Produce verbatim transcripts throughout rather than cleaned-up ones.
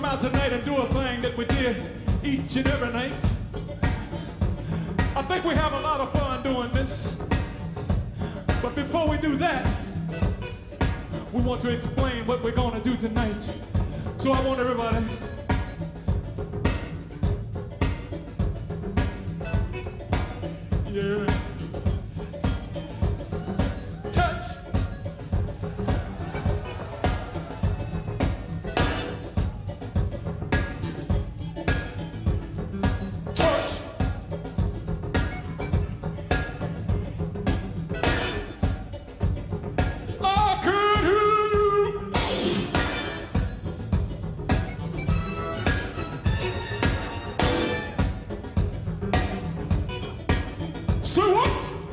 out tonight and do a thing that we did each and every night. I think we have a lot of fun doing this. But before we do that, we want to explain what we're going to do tonight. So I want everybody yeah. Touch. Touch. I could hear you. So what?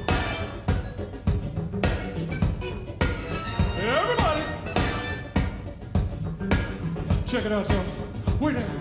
Everybody, check it out, y'all. Wait there.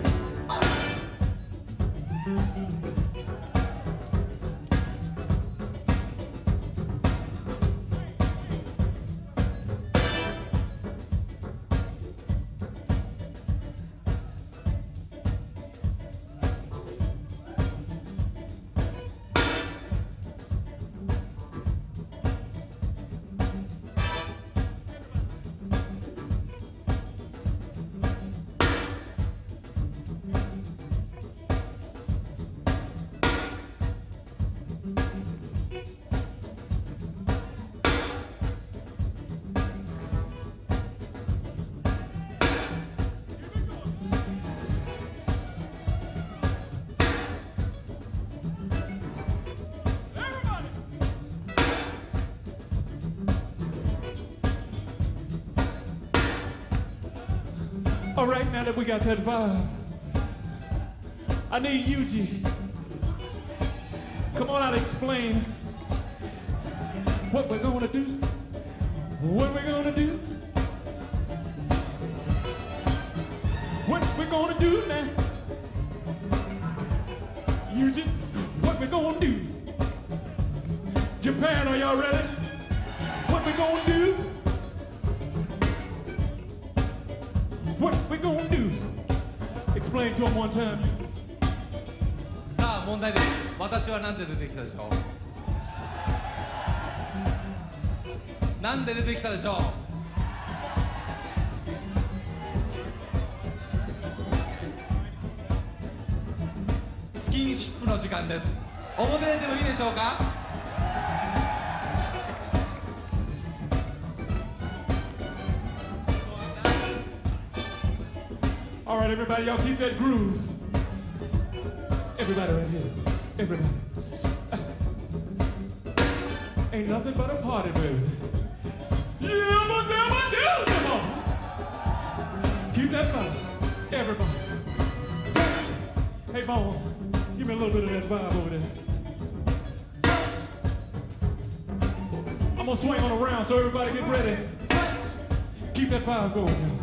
All right, now that we got that vibe, I need you, G. Come on out and explain what we're gonna do. What we're gonna do. What we're gonna do now. Eugene, what we're gonna do. Japan, are y'all ready? What we gonna do? What we gonna do? Explain to him one time. さあ問題です。私はなんで出てきたでしょう。なんで出てきたでしょう。スキンシップの時間です。表出てもいいでしょうか。 All right, everybody, y'all keep that groove. Everybody right here. Everybody. Ain't nothing but a party, baby. Yeah, but damn, but damn, come on. Keep that vibe. Everybody. Touch. Hey, Bone, give me a little bit of that vibe over there. I'm gonna swing on around, so everybody get ready. Keep that vibe going.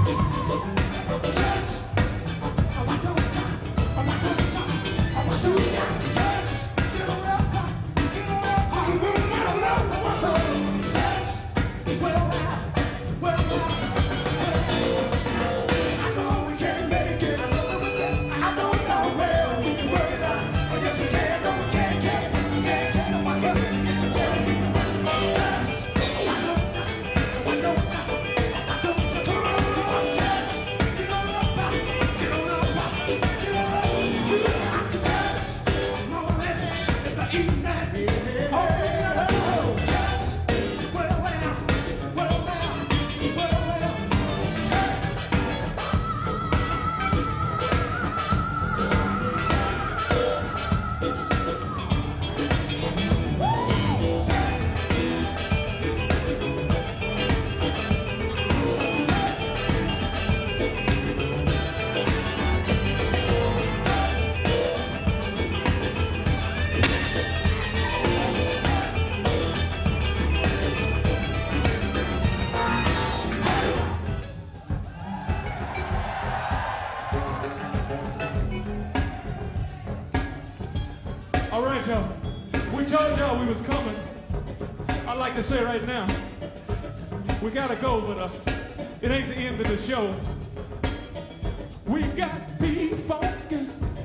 All right, y'all. We told y'all we was coming. I'd like to say right now, we gotta go, but uh, it ain't the end of the show. We got P-Funky.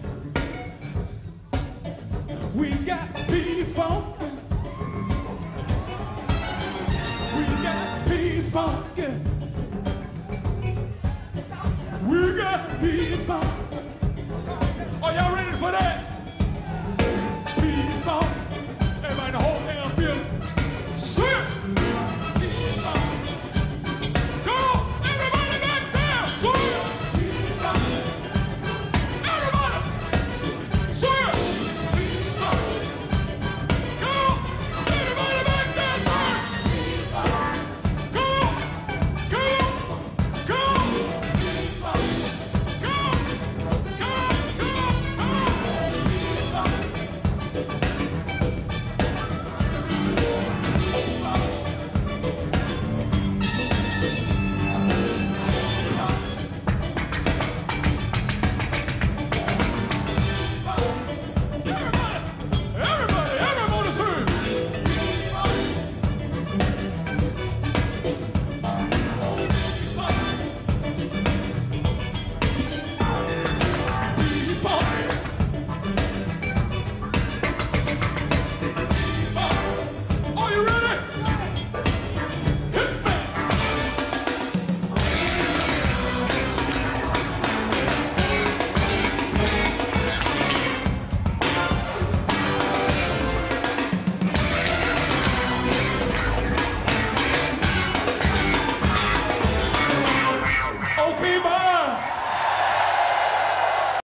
We got P-Funky. We got P-Funky.